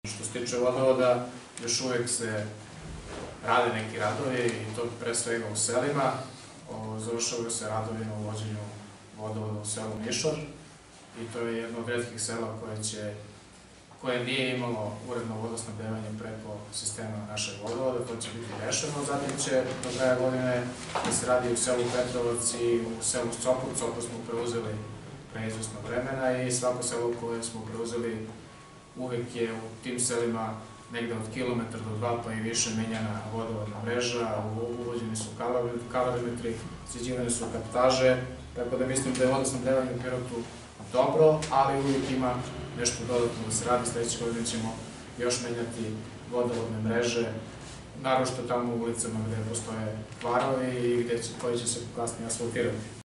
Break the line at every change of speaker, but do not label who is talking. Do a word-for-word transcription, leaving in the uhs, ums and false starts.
Što se tiče vodovoda, još uvek se rade neki radovi i to pre svega u selima. Završavaju se radovi na uvođenju vodovoda u selu Mišor i to je jedno od retkih sela koje će koje nije imalo uredno vodosnabdevanje preko sistema našeg vodovoda. To će biti rešeno. Zatim će do kraja godine da se radi u selu Petrovac i u selu Sopot. Sopot smo preuzeli pre izvesnog vremena i svako selo koje smo preuzeli uvek je u tim selima negde od kilometar do dva pa i više menjana vodovodna mreža, uvođeni su kalorimetri, sređivane su kaptaže, tako da mislim da je vodosnabdevanje u Pirotu dobro, ali uvijek ima nešto dodatno da se radi. Sledeće godine ćemo još menjati vodovodne mreže, naročito tamo u ulicama gde postoje kvarovi i koji će se kasnije asfaltirati.